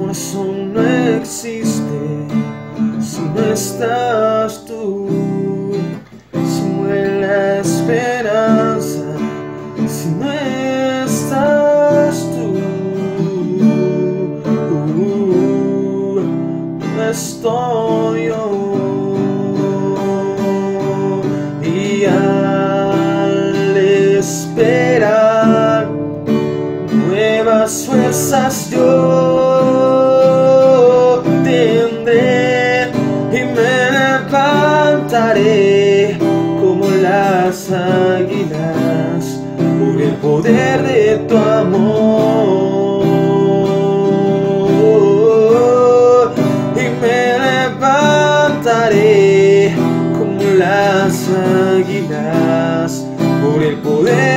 razón no existe si no estás tú. Se muere la esperanza si no estás tú. No estoy yo. Y al esperar nuevas fuerzas yo tendré y me levantaré como las águilas por el poder de tu amor. Y me levantaré como las águilas por el poder